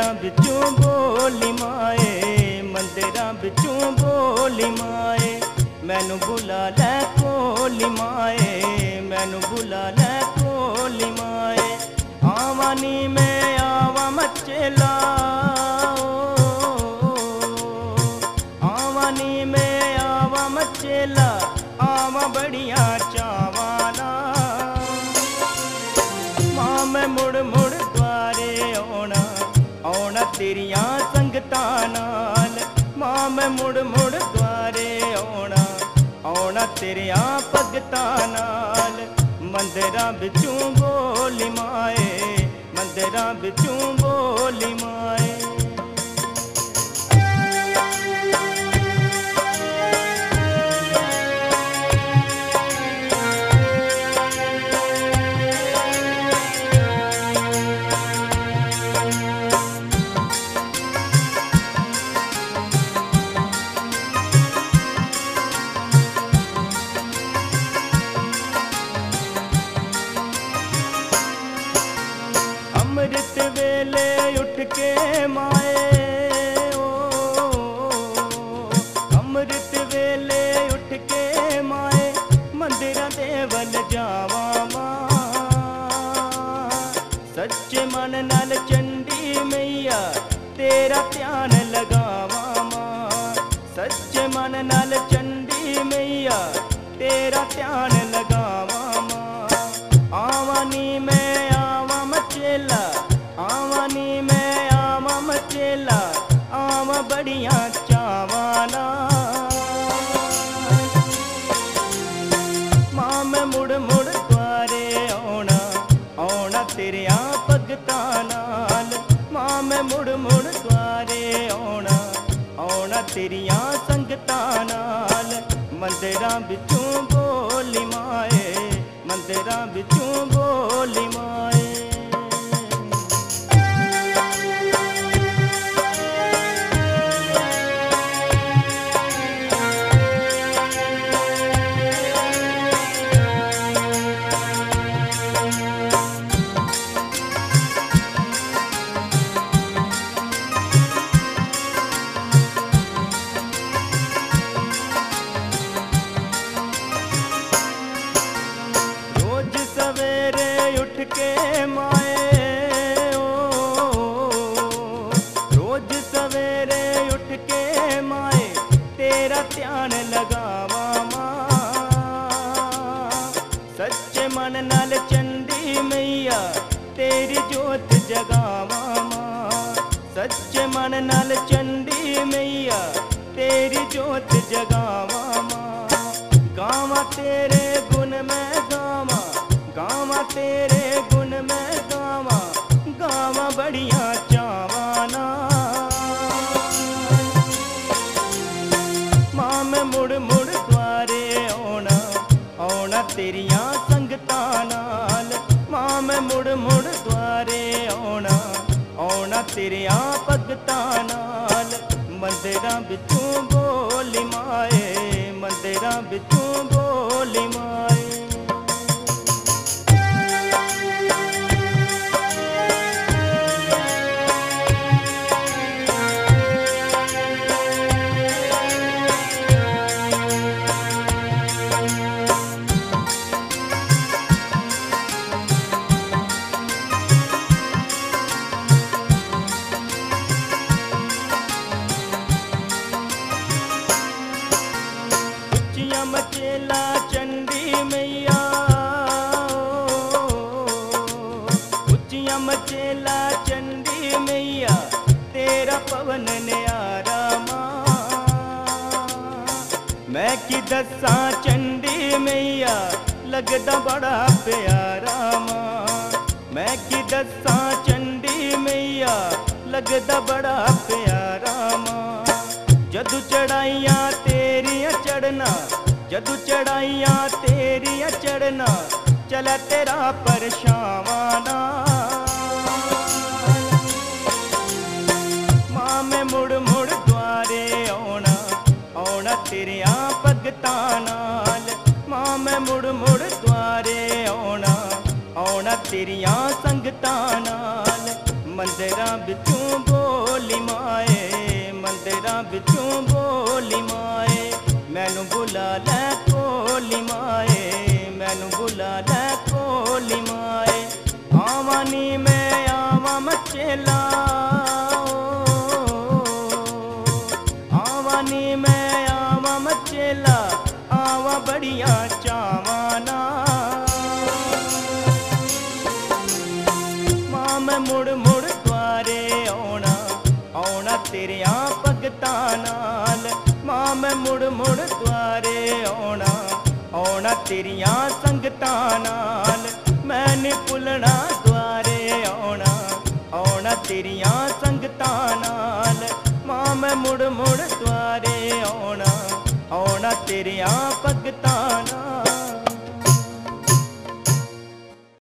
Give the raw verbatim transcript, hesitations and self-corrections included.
मंदिरां बिचों बोली माए, मंदिरां बिचों बोली माए, मैनू बुला लै कोली माए, मैनू बुला लै कोली माए। आवा नी मैं आवा मचेला, आवा नी मैं आवा मचेला, आवा बड़िया चावाना। मां मैं मुड़ मुड़ द्वारे आना, आना तेरिया संगतां नाल। मां मैं मुड़ मुड़ द्वारे आना, आना तेरिया भगतां नाल। मंदिरां बिचों बोली माए, मंदिरां बिचों बोली माए। अमृत वेले उठ के माए, ओ अमृत वेले उठ के माए, मंदिरां दे वल जावा मां। सच्चे मन नाल चंडी मैया तेरा ध्यान लगावा मां। सच्चे मन नाल चंडी मैया तेरा ध्यान लगावा मां। आवा नी मैं आवा मचेला, आवा नी मैं आवा मचेला, आवा बड़िया चावाना। मां मैं मुड़ मुड़ द्वारे आना, आना तेरिया भगतां नाल। मां मैं मुड़ मुड़ द्वारे आना, आना तेरिया संगतां नाल। मंदिरां बिचों बोली माए, मंदिरां बिचों बोली माए। सवेरे उठ के माए, ओ रोज सवेरे उठ के माए, तेरा ध्यान लगावा मां। सच्चे मन नाल चंडी मैया तेरी जोत जगावा मां। सच्चे मन नाल चंडी मैया तेरी जोत जगावा मां। गावा तेरे गुण मैं गावा, गावा तेरे गुण मैं गावा, गावा बड़िया चावाना। मां मैं मुड़ मुड़ द्वारे आना, आना तेरिया संगतां नाल। मां मैं मुड़ मुड़ द्वारे आना, आना तेरिया भगतां नाल। मंदिरां बिचों बोली माए, मंदिरां बिचों बोली माए। मचेला चंडी मैया, उच्चियां मचेला चंडी मैया तेरा पवन न्यारा मां। मैं की दसा चंडी मैया लगदा बड़ा प्यारा मां। मैं की दसा चंडी मैया लगदा बड़ा प्यारा मां। जदू चढ़ाइयां तेरियां चढ़ना, जदू चढ़ाइयां तेरियां चढ़ना, चला तेरा परछावाना। मां मैं मुड़ मुड़ द्वारे आना, आना तेरिया भगतां नाल। मां मैं मुड़ मुड़ द्वारे आना, आना तेरिया संगतां नाल। मंदिरां बिचों बिचों बोली माए मैनू बुला लै कोली माए मैनू बुला लै कोली माए आवा नी मैं आवा मचेला आवा नी मैं आवा मचेला आवा बड़िया चावां नाल मां मैं मुड़ मुड़ द्वारे आउणा आउणा तेरियां भगतां नाल मां मैं मुड़ मुड़ द्वारे आउणा आउणा तेरियां संगतां नाल मैं नी भुलना द्वारे आउणा आउणा तेरियां संगतां नाल मां मैं मुड़ मुड़ द्वारे आउणा आउणा तेरियां भगतां नाल।